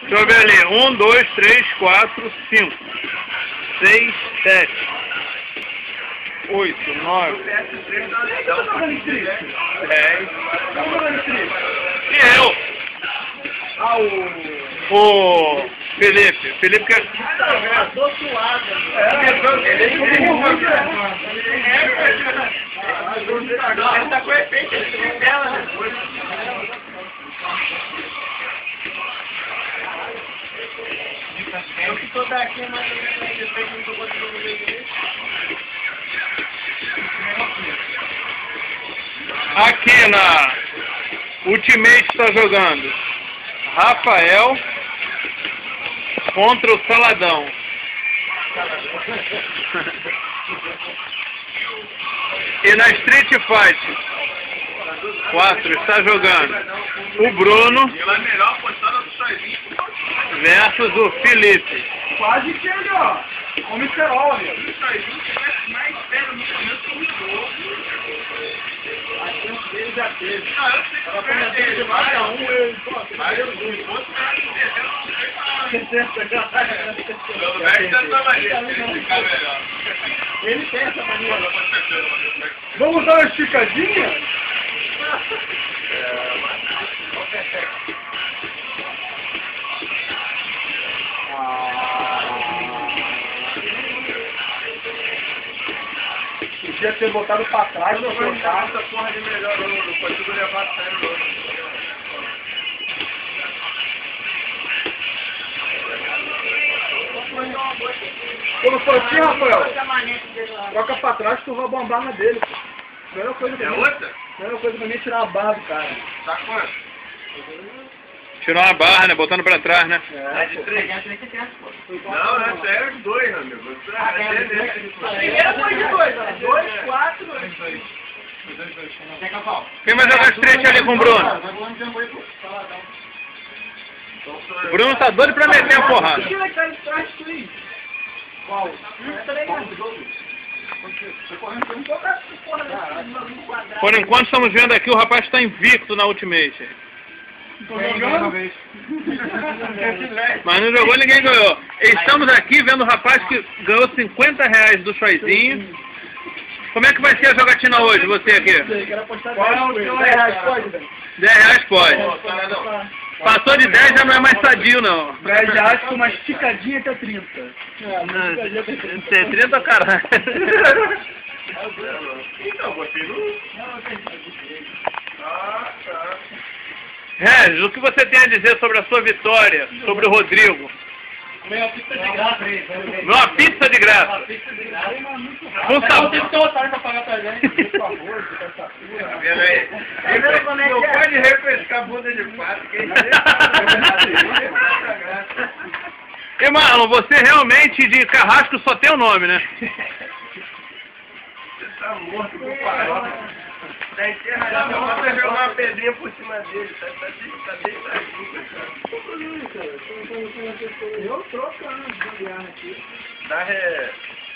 Deixa eu ver ali. 1, 2, 3, 4, 5, 6, 7, 8, 9, 10. E eu? O Felipe. Felipe quer... Tô suado. Ele tá com efeito dela, né? Eu que tô daqui, mas eu não tô conseguindo ver. Aqui na Ultimate está jogando Rafael contra o Saladão. E na Street Fighter 4 está jogando o Bruno versus o Felipe. Quase que ele, ó. Homem ferol, velho. Isso aí, mais perto no começo do jogo. A chance dele já teve. Não, eu sei que eu perdi. Vai a um, ele... Vai a um, ele fosse ele tem essa mania. Vamos dar uma esticadinha? Podia ter botado pra trás, não foi essa porra de melhor, não consigo levar a sério, não. Quando for assim, Rafael, troca pra trás que tu vai bombar na dele, pô. Primeira coisa pra mim. É outra? Primeira coisa pra mim é tirar a barra do cara. Tá quanto? Tirou uma barra, né? Botando pra trás, né? É de 3. Não, é sério, 2, amigo. Primeiro foi de 2, 2, 4, 2. Quem vai jogar Street ali com o Bruno? O Bruno tá doido pra meter a porrada. Qual? Por enquanto estamos vendo aqui, o rapaz está invicto na Ultimate. Mas não jogou, ninguém ganhou. Estamos aqui vendo o rapaz que ganhou R$50 do Choizinho. Como é que vai ser a jogatina hoje, você aqui? Qual é o seu R$10? Pode, velho? R$10 pode. Passou de 10 já não é mais sadio, não. R$10 com uma esticadinha até 30. Tem 30, caralho. Então, você não... Ah, tá. Regis, o que você tem a dizer sobre a sua vitória, sobre o Rodrigo? Comeu uma pizza de graça. Uma pizza de graça. Uma pizza de graça. Com sabor. Tem que ter otário pra pagar pra gente. Por favor, fica essa porra. Não pode refrescar a bunda de pato, que E Marlon, você realmente de carrasco só tem o nome, né? Você tá morto com farofa. Da enterrada, eu vou jogar uma pedrinha por cima dele, tá deitadinho. Eu trocando de aqui. Dá